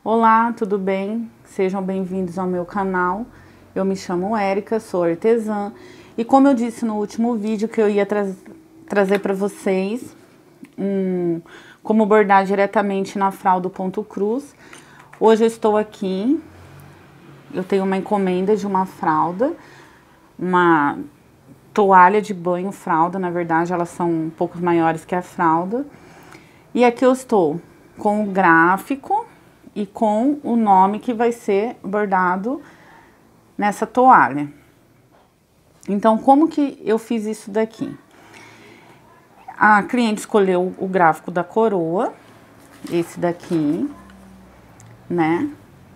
Olá, tudo bem? Sejam bem-vindos ao meu canal. Eu me chamo Érica, sou artesã e como eu disse no último vídeo que eu ia trazer para vocês como bordar diretamente na fralda ponto cruz. Hoje eu estou aqui, eu tenho uma encomenda de uma fralda, uma toalha de banho fralda, na verdade elas são um pouco maiores que a fralda. E aqui eu estou com o gráfico e com o nome que vai ser bordado nessa toalha. Então, como que eu fiz isso daqui? A cliente escolheu o gráfico da coroa, esse daqui, né?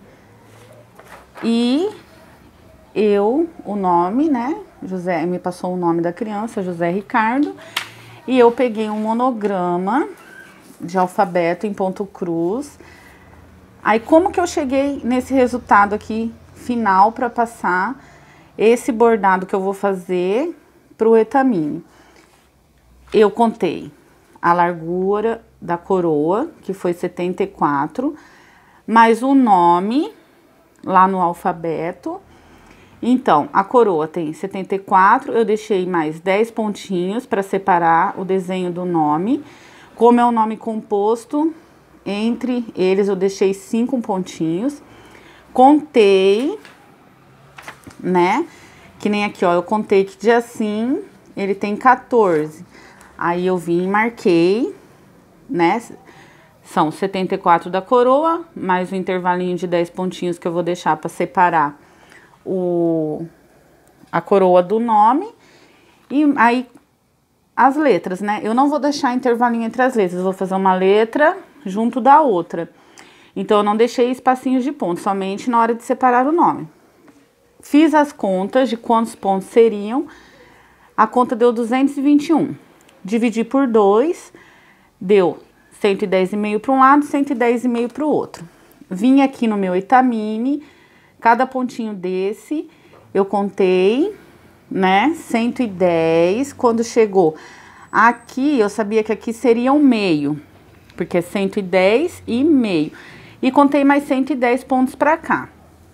E o nome, né? José, me passou o nome da criança, José Ricardo. E eu peguei um monograma de alfabeto em ponto cruz. Aí, como que eu cheguei nesse resultado aqui final para passar esse bordado que eu vou fazer pro etamine? Eu contei a largura da coroa, que foi 74, mais o nome lá no alfabeto. Então, a coroa tem 74, eu deixei mais 10 pontinhos para separar o desenho do nome. Como é um nome composto, entre eles eu deixei 5 pontinhos. Contei, né? Que nem aqui, ó, eu contei que dia assim ele tem 14. Aí eu vim e marquei, né? São 74 da coroa, mais um intervalinho de 10 pontinhos que eu vou deixar para separar a coroa do nome. E aí as letras, né? Eu não vou deixar intervalinho entre as letras, eu vou fazer uma letra junto da outra. Então, eu não deixei espacinhos de ponto, somente na hora de separar o nome. Fiz as contas de quantos pontos seriam. A conta deu 221. Dividi por 2, deu 110,5 para um lado, 110,5 para o outro. Vim aqui no meu etamine, cada pontinho desse, eu contei, né, 110. Quando chegou aqui, eu sabia que aqui seria um meio, porque é 110,5. E contei mais 110 pontos para cá.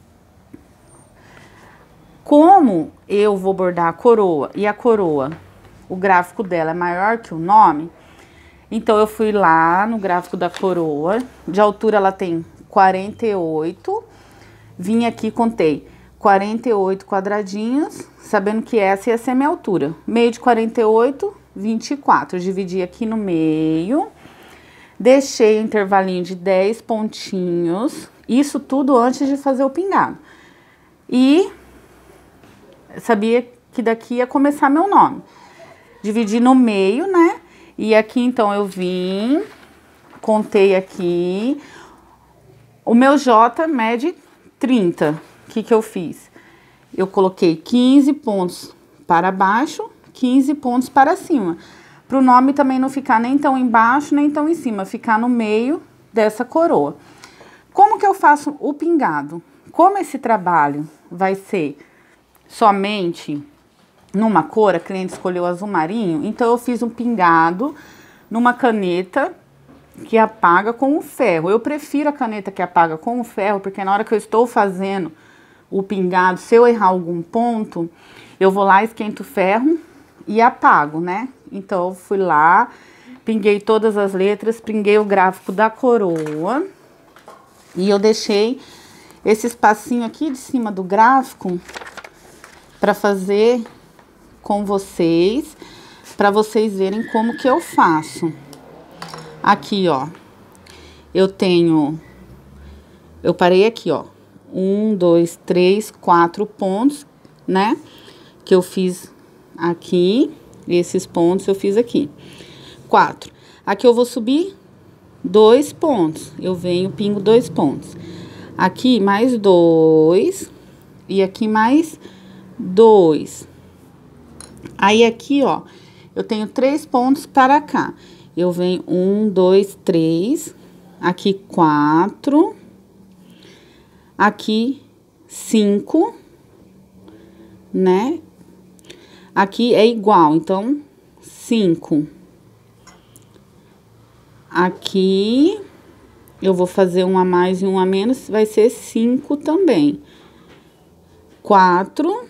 Como eu vou bordar a coroa, e a coroa, o gráfico dela é maior que o nome, então eu fui lá no gráfico da coroa, de altura ela tem 48, vim aqui, contei 48 quadradinhos, sabendo que essa ia ser a minha altura. Meio de 48, 24. Eu dividi aqui no meio, deixei o intervalinho de 10 pontinhos, isso tudo antes de fazer o pingado. E sabia que daqui ia começar meu nome. Dividi no meio, né? E aqui, então, eu vim, contei aqui. O meu J mede 30. O que eu fiz? Eu coloquei 15 pontos para baixo, 15 pontos para cima. Para o nome também não ficar nem tão embaixo, nem tão em cima, ficar no meio dessa coroa. Como que eu faço o pingado? Como esse trabalho vai ser somente numa cor, a cliente escolheu azul marinho, então eu fiz um pingado numa caneta que apaga com o ferro. Eu prefiro a caneta que apaga com o ferro, porque na hora que eu estou fazendo o pingado, se eu errar algum ponto, eu vou lá, esquento o ferro e apago, né? Então, eu fui lá, pinguei todas as letras, pinguei o gráfico da coroa e eu deixei esse espacinho aqui de cima do gráfico para fazer com vocês, para vocês verem como que eu faço. Aqui, ó, eu parei aqui, ó, 1, 2, 3, 4 pontos, né, que eu fiz aqui, esses pontos eu fiz aqui, 4. Aqui eu vou subir 2 pontos, eu venho, pingo 2 pontos. Aqui mais 2 e aqui mais 2. Aí aqui, ó, eu tenho 3 pontos para cá. Eu venho 1, 2, 3, aqui 4, aqui 5, né? Aqui é igual, então 5. Aqui eu vou fazer um a mais e um a menos, vai ser 5 também. 4,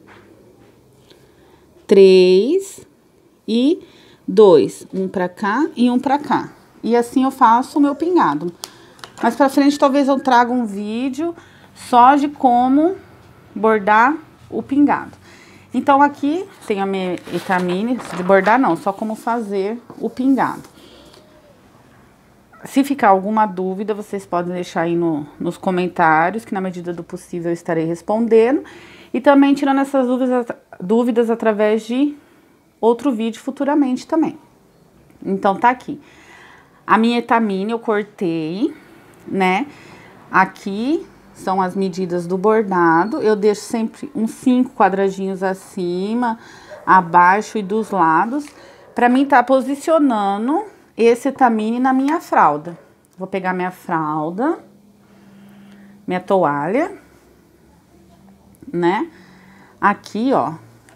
3 e 2. Um pra cá e um pra cá. E assim eu faço o meu pingado. Mais pra frente, talvez eu traga um vídeo só de como bordar o pingado. Então, aqui tem a minha etamine, de bordar não, só como fazer o pingado. Se ficar alguma dúvida, vocês podem deixar aí nos comentários, que na medida do possível eu estarei respondendo. E também tirando essas dúvidas através de outro vídeo futuramente também. Então, tá aqui. A minha etamine eu cortei, né? Aqui são as medidas do bordado. Eu deixo sempre uns 5 quadradinhos acima, abaixo e dos lados, pra mim tá posicionando esse etamine na minha fralda. Vou pegar minha fralda, minha toalha, né? Aqui, ó,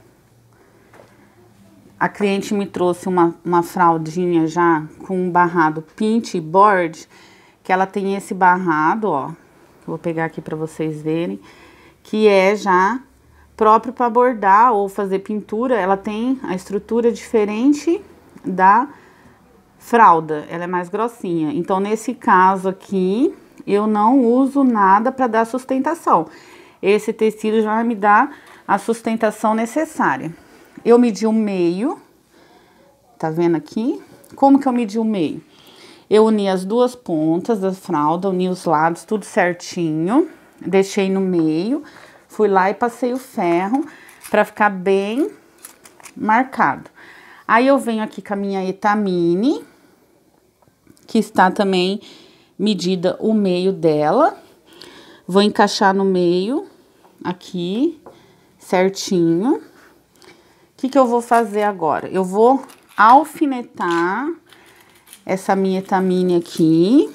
a cliente me trouxe uma fraldinha já com um barrado Pinch Board, que ela tem esse barrado, ó. Vou pegar aqui pra vocês verem, que é já próprio para bordar ou fazer pintura. Ela tem a estrutura diferente da fralda, ela é mais grossinha. Então, nesse caso aqui, eu não uso nada para dar sustentação. Esse tecido já me dá a sustentação necessária. Eu medi o meio, tá vendo aqui? Como que eu medi o meio? Eu uni as duas pontas da fralda, uni os lados, tudo certinho. Deixei no meio, fui lá e passei o ferro para ficar bem marcado. Aí, eu venho aqui com a minha etamine, que está também medida o meio dela. Vou encaixar no meio, aqui, certinho. O que eu vou fazer agora? Eu vou alfinetar essa minha etamine aqui,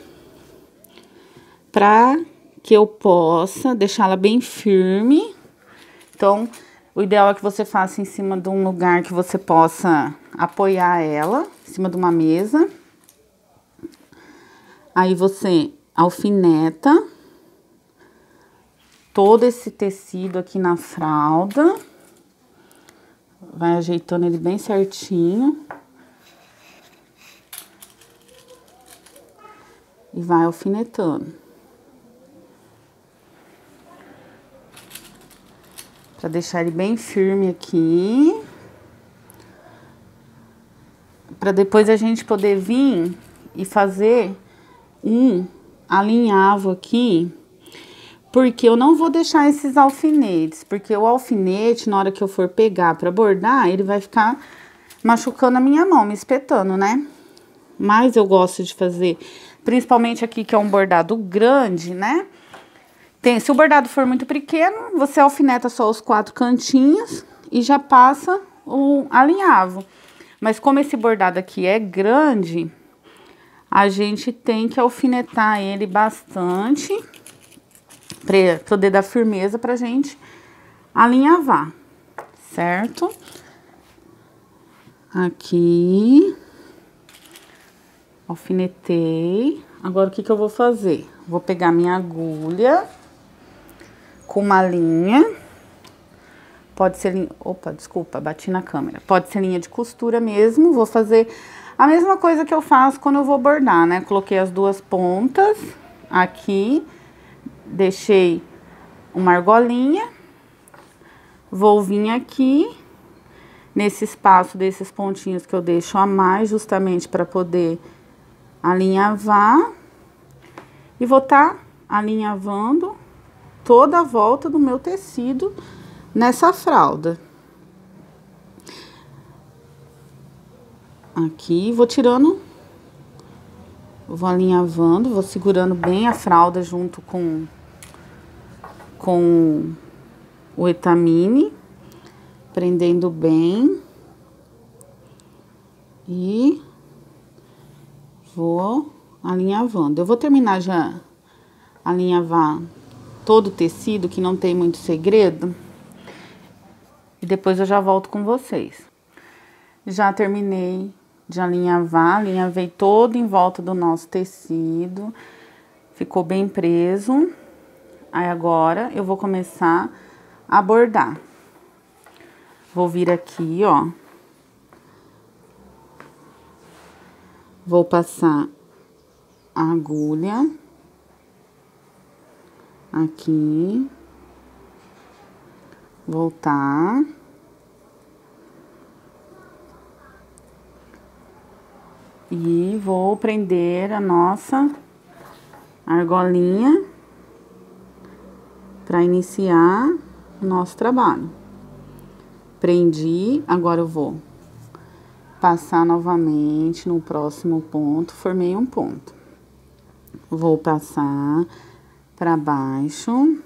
pra que eu possa deixá-la bem firme. Então, o ideal é que você faça em cima de um lugar que você possa apoiar ela, em cima de uma mesa. Aí, você alfineta todo esse tecido aqui na fralda. Vai ajeitando ele bem certinho. E vai alfinetando. Pra deixar ele bem firme aqui. Pra depois a gente poder vir e fazer um alinhavo aqui. Porque eu não vou deixar esses alfinetes. Porque o alfinete, na hora que eu for pegar pra bordar, ele vai ficar machucando a minha mão, me espetando, né? Mas eu gosto de fazer, principalmente aqui que é um bordado grande, né? Se o bordado for muito pequeno, você alfineta só os 4 cantinhos e já passa o alinhavo. Mas como esse bordado aqui é grande, a gente tem que alfinetar ele bastante para poder dar firmeza pra gente alinhavar, certo? Aqui, alfinetei. Agora, o que eu vou fazer? Vou pegar minha agulha com uma linha. Pode ser linha... Opa, desculpa, bati na câmera. Pode ser linha de costura mesmo. Vou fazer a mesma coisa que eu faço quando eu vou bordar, né? Coloquei as duas pontas aqui. Deixei uma argolinha. Vou vir aqui nesse espaço desses pontinhos que eu deixo a mais, justamente para poder alinhavar. E vou tá alinhavando toda a volta do meu tecido nessa fralda. Aqui, vou tirando, vou alinhavando, vou segurando bem a fralda junto com o etamine, prendendo bem. E vou alinhavando. Eu vou terminar já alinhavar todo o tecido, que não tem muito segredo. E depois eu já volto com vocês. Já terminei de alinhavar, alinhavei todo em volta do nosso tecido. ficou bem preso. Aí agora eu vou começar a bordar. Vou vir aqui, ó. Vou passar a agulha aqui. Voltar. E vou prender a nossa argolinha para iniciar o nosso trabalho. Prendi, agora eu vou passar novamente no próximo ponto, formei um ponto. Vou passar para baixo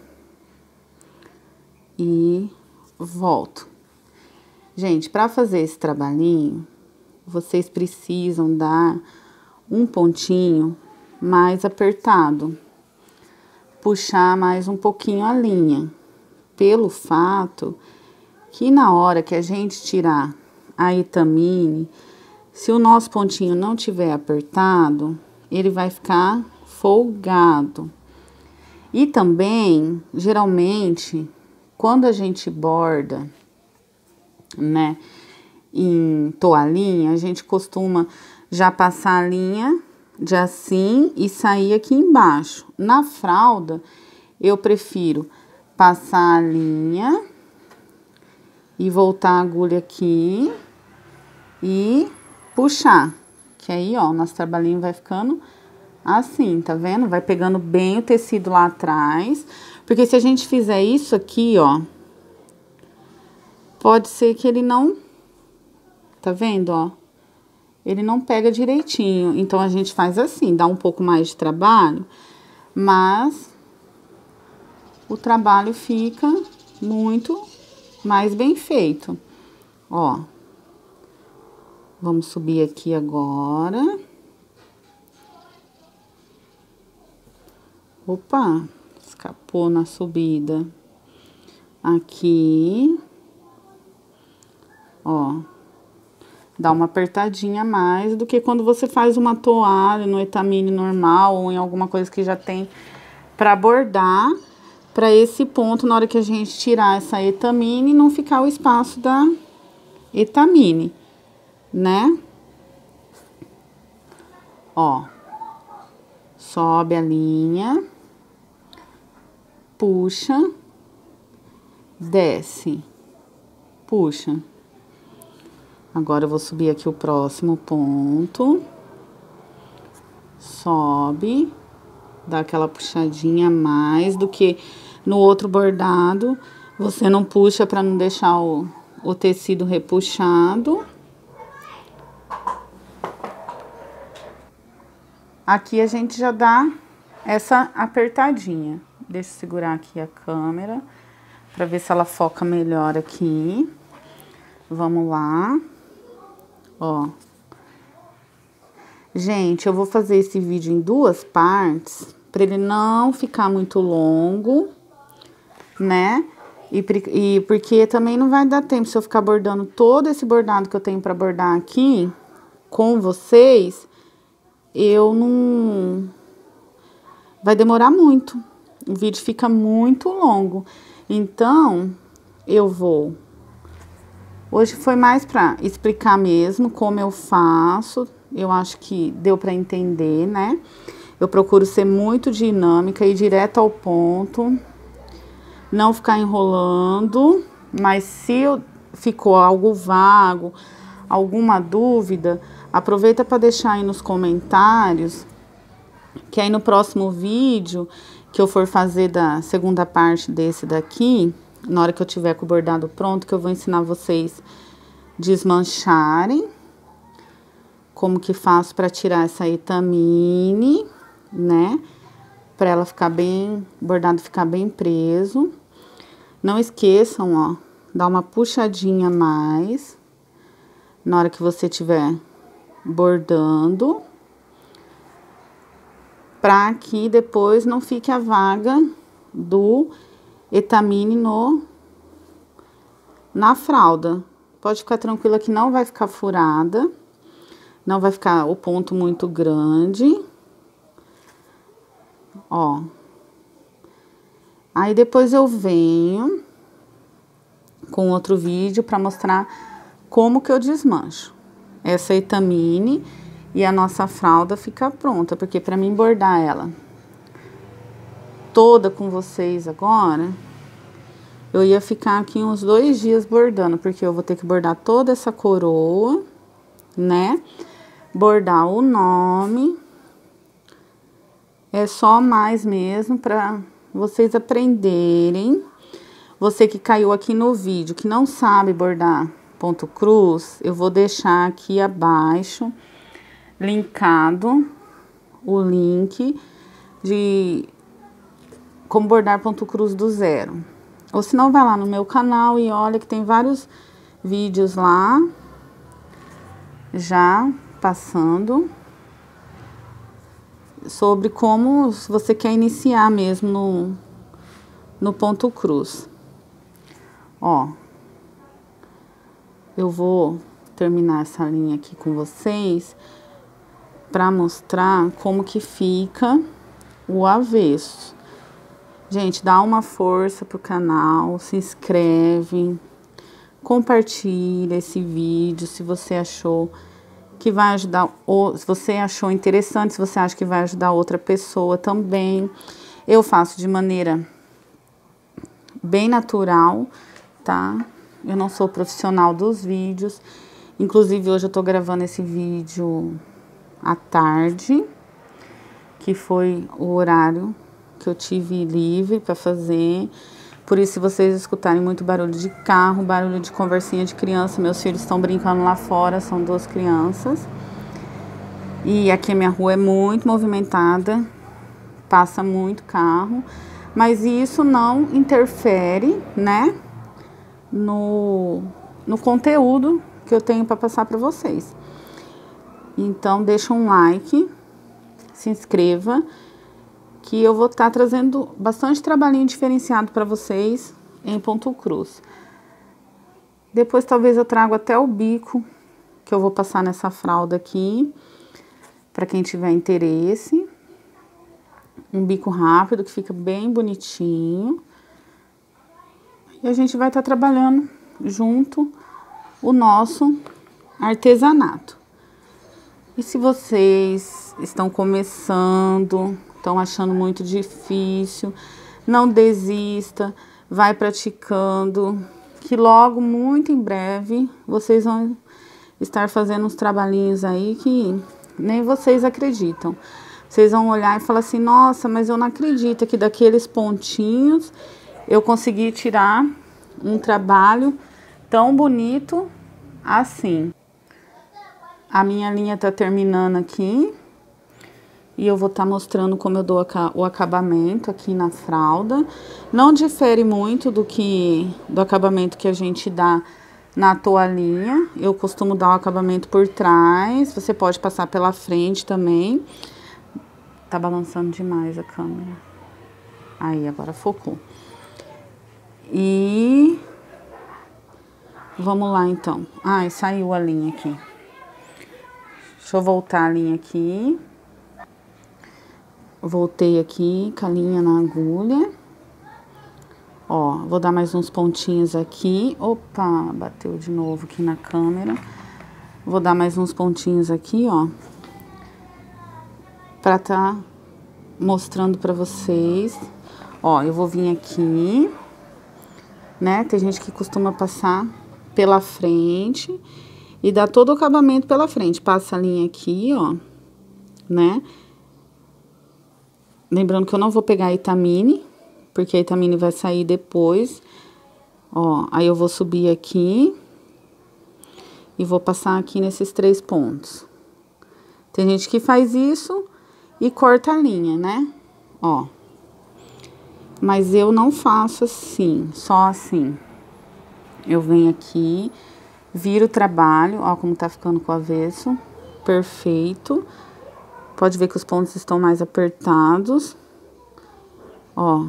e volto. Gente, para fazer esse trabalhinho, vocês precisam dar um pontinho mais apertado, puxar mais um pouquinho a linha, pelo fato que na hora que a gente tirar a etamine, se o nosso pontinho não tiver apertado, ele vai ficar folgado. E também, geralmente, quando a gente borda, né, em toalhinha, a gente costuma já passar a linha de assim e sair aqui embaixo. Na fralda, eu prefiro passar a linha e voltar a agulha aqui e puxar. Que aí, ó, o nosso trabalhinho vai ficando assim, tá vendo? Vai pegando bem o tecido lá atrás. Porque se a gente fizer isso aqui, ó, pode ser que ele não... Tá vendo, ó? Ele não pega direitinho. Então, a gente faz assim, dá um pouco mais de trabalho, mas o trabalho fica muito mais bem feito. Ó. Vamos subir aqui agora. Opa, escapou na subida. Aqui. Ó. Dá uma apertadinha a mais do que quando você faz uma toalha no etamine normal ou em alguma coisa que já tem para bordar, para esse ponto, na hora que a gente tirar essa etamine, não ficar o espaço da etamine, né? Ó, sobe a linha, puxa, desce, puxa. Agora, eu vou subir aqui o próximo ponto. Sobe. Dá aquela puxadinha a mais do que no outro bordado. Você não puxa para não deixar o tecido repuxado. Aqui a gente já dá essa apertadinha. Deixa eu segurar aqui a câmera para ver se ela foca melhor aqui. Vamos lá. Ó. Gente, eu vou fazer esse vídeo em duas partes, para ele não ficar muito longo, né? E porque também não vai dar tempo se eu ficar bordando todo esse bordado que eu tenho para bordar aqui com vocês, eu não... Vai demorar muito. O vídeo fica muito longo. Então, eu vou... Hoje foi mais para explicar mesmo como eu faço. Eu acho que deu para entender, né? Eu procuro ser muito dinâmica e direto ao ponto. Não ficar enrolando. Mas se ficou algo vago, alguma dúvida, aproveita para deixar aí nos comentários. Que aí no próximo vídeo que eu for fazer da segunda parte desse daqui... Na hora que eu tiver com o bordado pronto, que eu vou ensinar vocês desmancharem. Como que faço para tirar essa etamine, né? Para ela ficar bem, o bordado ficar bem preso. Não esqueçam, ó, dá uma puxadinha a mais. Na hora que você estiver bordando. Para que depois não fique a vaga do etamine na fralda. Pode ficar tranquila que não vai ficar furada. Não vai ficar o ponto muito grande. Ó. Aí depois eu venho com outro vídeo pra mostrar como que eu desmancho. Essa Etamine e a nossa fralda fica pronta, porque pra mim bordar ela toda com vocês agora, eu ia ficar aqui uns 2 dias bordando, porque eu vou ter que bordar toda essa coroa, né? Bordar o nome. É só mais mesmo pra vocês aprenderem. Você que caiu aqui no vídeo, que não sabe bordar ponto cruz, eu vou deixar aqui abaixo, linkado, o link de como bordar ponto cruz do zero. Ou se não, vai lá no meu canal e olha que tem vários vídeos lá, já passando, sobre como você quer iniciar mesmo no ponto cruz. Ó, eu vou terminar essa linha aqui com vocês para mostrar como que fica o avesso. Gente, dá uma força pro canal, se inscreve, compartilha esse vídeo se você achou que vai ajudar, ou se você achou interessante, se você acha que vai ajudar outra pessoa também. Eu faço de maneira bem natural, tá? Eu não sou profissional dos vídeos. Inclusive, hoje eu tô gravando esse vídeo à tarde, que foi o horário que eu tive livre para fazer. Por isso, se vocês escutarem muito barulho de carro, barulho de conversinha de criança, meus filhos estão brincando lá fora, são 2 crianças. E aqui a minha rua é muito movimentada, passa muito carro, mas isso não interfere, né, no conteúdo que eu tenho para passar para vocês. Então, deixa um like, se inscreva, que eu vou estar trazendo bastante trabalhinho diferenciado para vocês em ponto cruz. Depois talvez eu trago até o bico que eu vou passar nessa fralda aqui, para quem tiver interesse. Um bico rápido que fica bem bonitinho. E a gente vai estar trabalhando junto o nosso artesanato. E se vocês estão começando, estão achando muito difícil, não desista, vai praticando, que logo, muito em breve, vocês vão estar fazendo uns trabalhinhos aí que nem vocês acreditam. Vocês vão olhar e falar assim, nossa, mas eu não acredito que daqueles pontinhos eu consegui tirar um trabalho tão bonito assim. A minha linha tá terminando aqui. E eu vou estar mostrando como eu dou o acabamento aqui na fralda. Não difere muito do acabamento que a gente dá na toalhinha. Eu costumo dar o acabamento por trás. Você pode passar pela frente também. Tá balançando demais a câmera. Aí, agora focou. E vamos lá, então. Ai, saiu a linha aqui. Deixa eu voltar a linha aqui. Voltei aqui com a linha na agulha. Ó, vou dar mais uns pontinhos aqui. Opa, bateu de novo aqui na câmera. Vou dar mais uns pontinhos aqui, ó. Pra tá mostrando pra vocês. Ó, eu vou vir aqui, né? Tem gente que costuma passar pela frente e dá todo o acabamento pela frente. Passa a linha aqui, ó, né? Lembrando que eu não vou pegar a Etamine, porque a Etamine vai sair depois. Ó, aí eu vou subir aqui e vou passar aqui nesses 3 pontos. Tem gente que faz isso e corta a linha, né? Ó. Mas eu não faço assim, só assim. Eu venho aqui, viro o trabalho, ó como tá ficando com o avesso. Perfeito. Pode ver que os pontos estão mais apertados. Ó.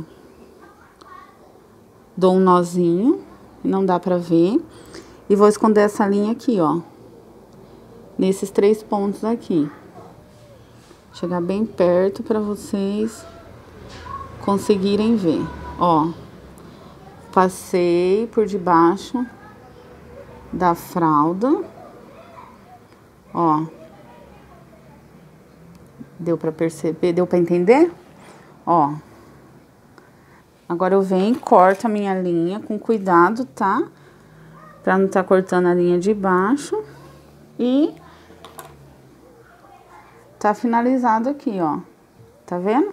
Dou um nozinho, não dá pra ver. E vou esconder essa linha aqui, ó. Nesses 3 pontos aqui. Chegar bem perto pra vocês conseguirem ver. Ó, passei por debaixo da fralda. Ó, deu pra perceber? Deu pra entender? Ó, agora eu venho e corto a minha linha com cuidado, tá? Pra não tá cortando a linha de baixo. E tá finalizado aqui, ó. Tá vendo?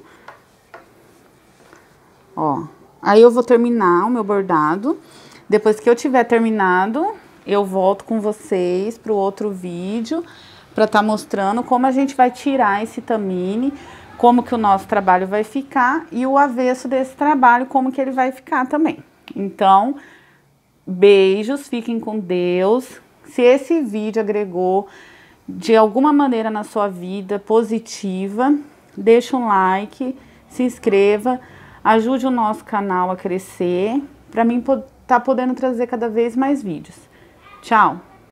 Ó, aí eu vou terminar o meu bordado. Depois que eu tiver terminado, eu volto com vocês pro outro vídeo pra tá mostrando como a gente vai tirar esse tamine, como que o nosso trabalho vai ficar e o avesso desse trabalho, como que ele vai ficar também. Então, beijos, fiquem com Deus. Se esse vídeo agregou de alguma maneira na sua vida positiva, deixa um like, se inscreva, ajude o nosso canal a crescer, para mim tá podendo trazer cada vez mais vídeos. Tchau!